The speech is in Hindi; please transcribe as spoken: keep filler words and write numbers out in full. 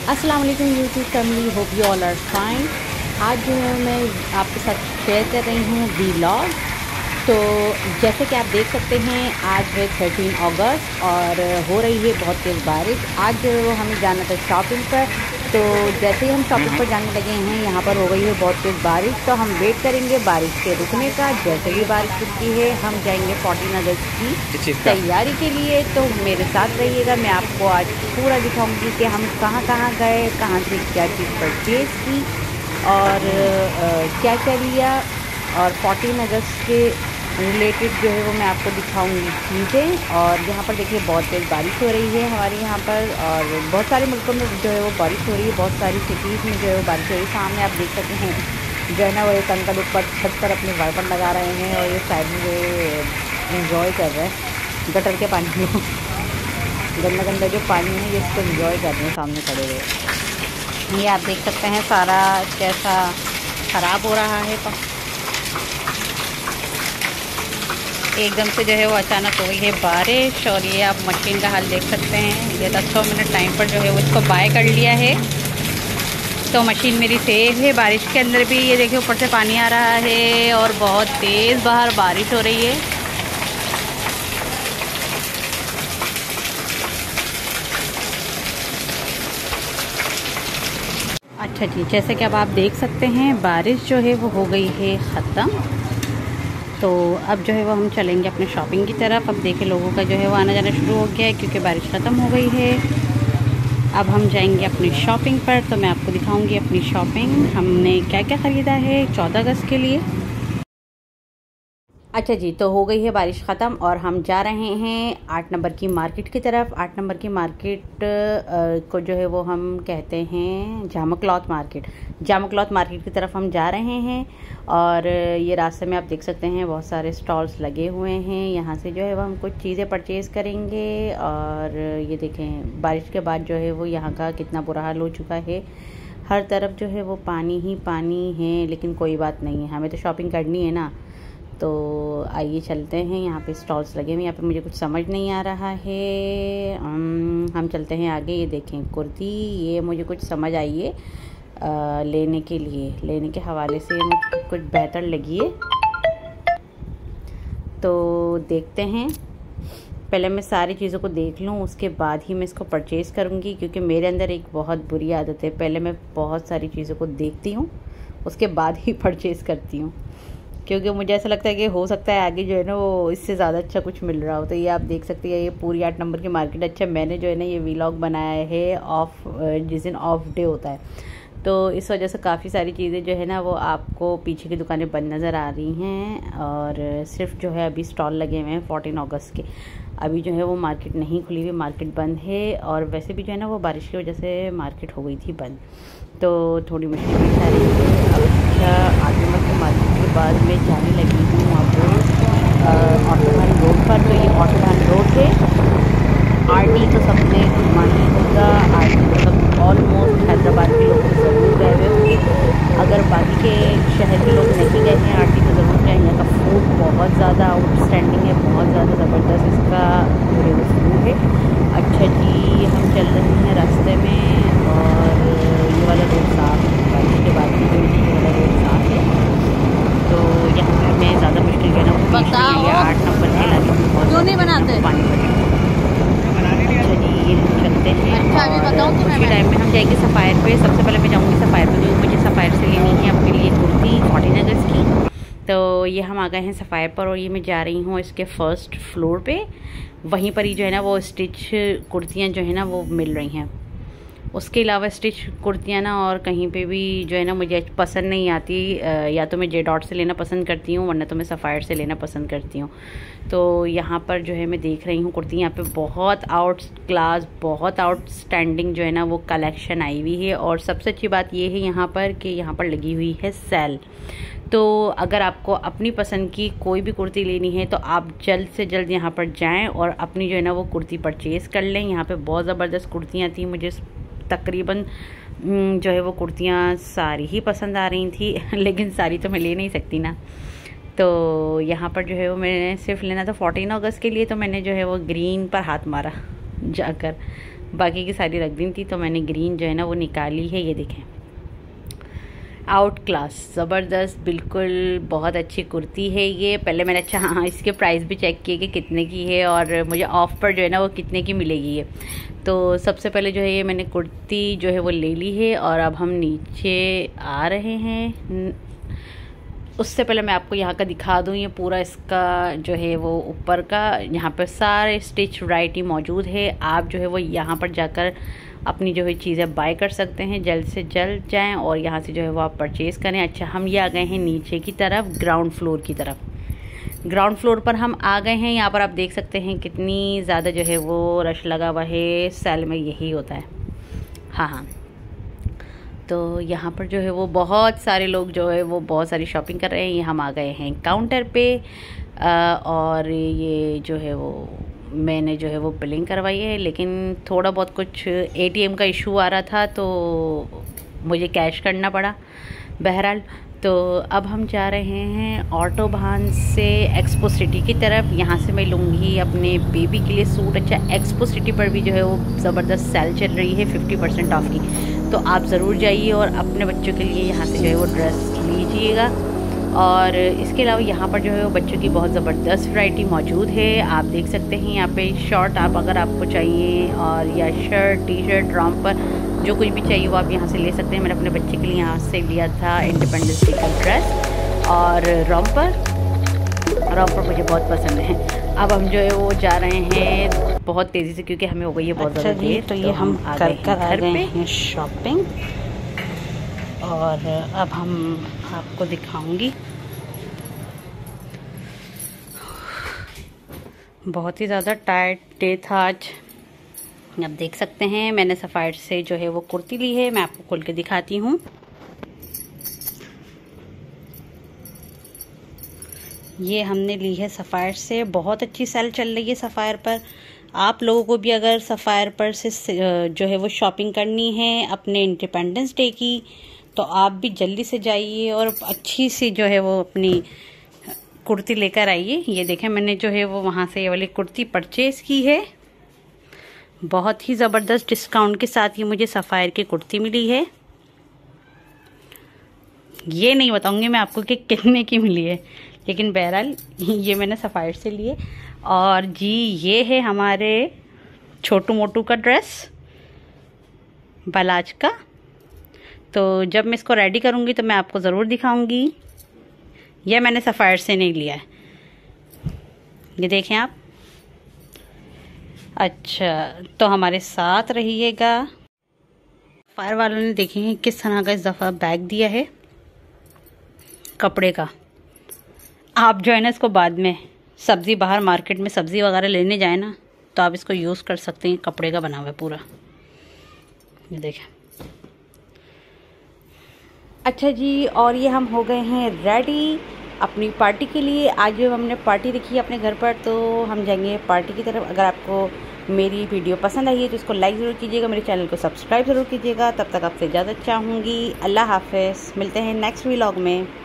अस्सलाम वालेकुम YouTube family, hope you all are fine. आज जो है मैं आपके साथ शेयर कर रही हूँ वीलॉग। तो जैसे कि आप देख सकते हैं आज है थर्टीन अगस्त और हो रही है बहुत तेज़ बारिश। आज जो है वो हमें जाना था शॉपिंग पर, तो जैसे ही हम शॉपिंग पर जाने लगे हैं यहाँ पर हो गई है बहुत तेज़ बारिश। तो हम वेट करेंगे बारिश के रुकने का। जैसे ही बारिश रुकती है हम जाएंगे फोर्टीन अगस्त की तैयारी के लिए। तो मेरे साथ रहिएगा, मैं आपको आज पूरा दिखाऊंगी कि हम कहाँ कहाँ गए, कहाँ से क्या चीज़ परचेज़ की और आ, क्या क्या लिया, और फोर्टीन अगस्त के रिलेटेड जो है वो मैं आपको दिखाऊंगी चीज़ें। और यहाँ पर देखिए बहुत तेज़ बारिश हो रही है हमारे यहाँ पर, और बहुत सारे मुल्कों में जो है वो बारिश हो रही है, बहुत सारी सिटीज़ में जो है वो बारिश हो रही है। सामने आप देख सकते हैं जो है ना वो एक अंकल ऊपर छत पर अपने वाइपर लगा रहे हैं और ये साइड में जो इन्जॉय कर रहे हैं गटर के पानी में गंदा गंदा जो पानी है ये इसको इन्जॉय कर रहे हैं सामने खड़े हुए। ये आप देख सकते हैं सारा कैसा ख़राब हो रहा है। एकदम से जो है वो अचानक हो गई है बारिश, और ये आप मशीन का हाल देख सकते हैं। ये दस सौ मिनट टाइम पर जो है वो इसको बाय कर लिया है, तो मशीन मेरी सेफ है। बारिश के अंदर भी ये देखिए ऊपर से पानी आ रहा है और बहुत तेज़ बाहर बारिश हो रही है। अच्छा जी, जैसे कि अब आप देख सकते हैं बारिश जो है वो हो गई है ख़त्म। तो अब जो है वो हम चलेंगे अपने शॉपिंग की तरफ। अब देखें लोगों का जो है वो आना जाना शुरू हो गया है क्योंकि बारिश ख़त्म हो गई है। अब हम जाएंगे अपनी शॉपिंग पर, तो मैं आपको दिखाऊंगी अपनी शॉपिंग हमने क्या क्या ख़रीदा है चौदह अगस्त के लिए। अच्छा जी, तो हो गई है बारिश ख़त्म और हम जा रहे हैं आठ नंबर की मार्केट की तरफ। आठ नंबर की मार्केट को जो है वो हम कहते हैं Jama cloth market. Jama cloth market की तरफ हम जा रहे हैं, और ये रास्ते में आप देख सकते हैं बहुत सारे स्टॉल्स लगे हुए हैं। यहाँ से जो है वो हम कुछ चीज़ें परचेज़ करेंगे। और ये देखें बारिश के बाद जो है वो यहाँ का कितना बुरा हाल हो चुका है। हर तरफ जो है वो पानी ही पानी है, लेकिन कोई बात नहीं है, हमें तो शॉपिंग करनी है ना। तो आइए चलते हैं। यहाँ पे स्टॉल्स लगे हुए हैं, यहाँ पे मुझे कुछ समझ नहीं आ रहा है। हम हम चलते हैं आगे। ये देखें कुर्ती, ये मुझे कुछ समझ आई है लेने के लिए, लेने के हवाले से मुझे कुछ बेहतर लगी है। तो देखते हैं, पहले मैं सारी चीज़ों को देख लूँ उसके बाद ही मैं इसको परचेज़ करूँगी, क्योंकि मेरे अंदर एक बहुत बुरी आदत है, पहले मैं बहुत सारी चीज़ों को देखती हूँ उसके बाद ही परचेज़ करती हूँ, क्योंकि मुझे ऐसा लगता है कि हो सकता है आगे जो है ना वो इससे ज़्यादा अच्छा कुछ मिल रहा हो। तो ये आप देख सकते हैं ये पूरी आठ नंबर की मार्केट। अच्छा, मैंने जो है ना ये व्लॉग बनाया है ऑफ जिस दिन ऑफ डे होता है, तो इस वजह से काफ़ी सारी चीज़ें जो है ना वो आपको पीछे की दुकानें बंद नज़र आ रही हैं, और सिर्फ जो है अभी स्टॉल लगे हुए हैं फोर्टीन अगस्त के। अभी जो है वो मार्केट नहीं खुली हुई, मार्केट बंद है। और वैसे भी जो है ना वो बारिश की वजह से मार्केट हो गई थी बंद, तो थोड़ी मुश्किल भी आ रही है। अच्छा, आठ नंबर की मार्केट के बाद मैं जाने लगी हूँ अब ऑटोबान रोड पर। तो ये ऑटोबान रोड है। आर टी तो सबने घुमा ही होगा। आर टी तो सब ऑलमोस्ट हैदराबाद के लोग ज़रूर गए हुए होंगे। अगर बाकी के शहर के लोग नहीं गए हैं आर टी तो ज़रूर जाएँ। यहाँ का फूड बहुत ज़्यादा आउटस्टैंडिंग है, बहुत ज़्यादा ज़बरदस्त इसका फूड है। अच्छा जी, हम चल रहे हैं रास्ते में और ये वाला रोड साफ है, बारिश के बाद भी जो ये वाला रोड साफ है। तो यहाँ पे हमें ज़्यादा मुश्किल जो है ना वो आठ नंबर के लगे क्यों नहीं बनाते पानी भरे। अच्छा जी, ये हम चलते हैं। अच्छा, और उसी टाइम में हम जाएंगे सफ़ायर पे। सबसे पहले मैं जाऊँगी सफ़ायर पे, क्योंकि मुझे सफ़ायर से लेनी है अपने लिए कुर्ती फोर्टीन अगस्त की। तो ये हम आ गए हैं सफ़ायर पर, और ये मैं जा रही हूँ इसके फर्स्ट फ्लोर पे। वहीं पर ही जो है ना वो स्टिच कुर्तियाँ जो है ना वो मिल रही हैं। उसके अलावा स्टिच कुर्तियाँ ना और कहीं पे भी जो है ना मुझे पसंद नहीं आती। या तो मैं जे डॉट से लेना पसंद करती हूँ, वरना तो मैं सफ़ायर से लेना पसंद करती हूँ। तो यहाँ पर जो है मैं देख रही हूँ कुर्ती, यहाँ पे बहुत आउट क्लास, बहुत आउटस्टैंडिंग जो है ना वो कलेक्शन आई हुई है। और सबसे अच्छी बात ये है यहाँ पर कि यहाँ पर लगी हुई है सेल। तो अगर आपको अपनी पसंद की कोई भी कुर्ती लेनी है तो आप जल्द से जल्द यहाँ पर जाएं और अपनी जो है ना वो कुर्ती परचेज़ कर लें। यहाँ पे बहुत ज़बरदस्त कुर्तियाँ थी, मुझे तकरीबन जो है वो कुर्तियाँ सारी ही पसंद आ रही थी लेकिन सारी तो मैं ले नहीं सकती ना। तो यहाँ पर जो है वो मैंने सिर्फ लेना था फोर्टीन अगस्त के लिए, तो मैंने जो है वो ग्रीन पर हाथ मारा जाकर। बाकी की सारी रख दी थी, तो मैंने ग्रीन जो है ना वो निकाली है। ये देखें, आउट क्लास, ज़बरदस्त, बिल्कुल बहुत अच्छी कुर्ती है ये। पहले मैंने अच्छा हाँ इसके प्राइस भी चेक किए कि कितने की है और मुझे ऑफ़ पर जो है ना वो कितने की मिलेगी ये। तो सबसे पहले जो है ये मैंने कुर्ती जो है वो ले ली है और अब हम नीचे आ रहे हैं। उससे पहले मैं आपको यहाँ का दिखा दूँ, ये पूरा इसका जो है वो ऊपर का यहाँ पर सारे स्टिच वैरायटी मौजूद है। आप जो है वो यहाँ पर जाकर अपनी जो है चीज़ें बाय कर सकते हैं, जल्द से जल्द जाएं और यहाँ से जो है वो आप परचेज़ करें। अच्छा, हम ये आ गए हैं नीचे की तरफ, ग्राउंड फ्लोर की तरफ। ग्राउंड फ्लोर पर हम आ गए हैं। यहाँ पर आप देख सकते हैं कितनी ज़्यादा जो है वो रश लगा हुआ है। सेल में यही होता है। हाँ हाँ तो यहाँ पर जो है वो बहुत सारे लोग जो है वो बहुत सारी शॉपिंग कर रहे हैं। हम आ गए हैं काउंटर पे और ये जो है वो मैंने जो है वो बिलिंग करवाई है, लेकिन थोड़ा बहुत कुछ एटीएम का इशू आ रहा था तो मुझे कैश करना पड़ा। बहरहाल तो अब हम जा रहे हैं ऑटोबान से एक्सपो सिटी की तरफ। यहाँ से मैं लूँगी अपने बेबी के लिए सूट। अच्छा, एक्सपो सिटी पर भी जो है वो ज़बरदस्त सेल चल रही है फिफ्टी परसेंट ऑफ की, तो आप ज़रूर जाइए और अपने बच्चों के लिए यहाँ से जो है वो ड्रेस लीजिएगा। और इसके अलावा यहाँ पर जो है वो बच्चों की बहुत ज़बरदस्त वैरायटी मौजूद है। आप देख सकते हैं यहाँ पे शॉर्ट आप अगर आपको चाहिए और या शर्ट, टी शर्ट, रॉम्पर, जो कुछ भी चाहिए वो आप यहाँ से ले सकते हैं। मैंने अपने बच्चे के लिए यहाँ से लिया था इंडिपेंडेंस डे का ड्रेस और रॉम्पर। रॉम्पर मुझे बहुत पसंद है। अब हम जो है वो जा रहे हैं बहुत तेज़ी से क्योंकि हमें हो गई है बहुत ज़्यादा अच्छा देर। तो ये तो हम आ कर गए कर हैं आ घर गए पे हैं शॉपिंग और अब हम आपको दिखाऊंगी। बहुत ही ज़्यादा टाइट डे था आज। आप देख सकते हैं मैंने सफ़ायर से जो है वो कुर्ती ली है। मैं आपको खोल के दिखाती हूँ। ये हमने ली है सफ़ायर से। बहुत अच्छी सेल चल रही है सफ़ायर पर। आप लोगों को भी अगर सफ़ायर पर से जो है वो शॉपिंग करनी है अपने इंडिपेंडेंस डे की, तो आप भी जल्दी से जाइए और अच्छी सी जो है वो अपनी कुर्ती लेकर आइए। ये देखें, मैंने जो है वो वहाँ से ये वाली कुर्ती परचेज़ की है। बहुत ही ज़बरदस्त डिस्काउंट के साथ ये मुझे सफ़ायर की कुर्ती मिली है। ये नहीं बताऊंगी मैं आपको कि कितने की मिली है, लेकिन बहरहाल ये मैंने सफ़ायर से लिए। और जी ये है हमारे छोटू मोटू का ड्रेस बालाज का। तो जब मैं इसको रेडी करूँगी तो मैं आपको ज़रूर दिखाऊंगी। यह मैंने सफ़ायर से नहीं लिया है, ये देखें आप। अच्छा, तो हमारे साथ रहिएगा। फायर वालों ने देखें किस तरह का इस दफ़ा बैग दिया है कपड़े का। आप जो है ना इसको बाद में सब्ज़ी बाहर मार्केट में सब्ज़ी वगैरह लेने जाए ना तो आप इसको यूज़ कर सकते हैं। कपड़े का बना हुआ है पूरा, ये देखें। अच्छा जी, और ये हम हो गए हैं रेडी अपनी पार्टी के लिए। आज जो हमने पार्टी रखी है अपने घर पर, तो हम जाएंगे पार्टी की तरफ। अगर आपको मेरी वीडियो पसंद आई है तो इसको लाइक ज़रूर कीजिएगा, मेरे चैनल को सब्सक्राइब ज़रूर कीजिएगा। तब तक आपसे इजाज़त चाहूँगी। अल्लाह हाफ़िज़। मिलते हैं नेक्स्ट व्लॉग में।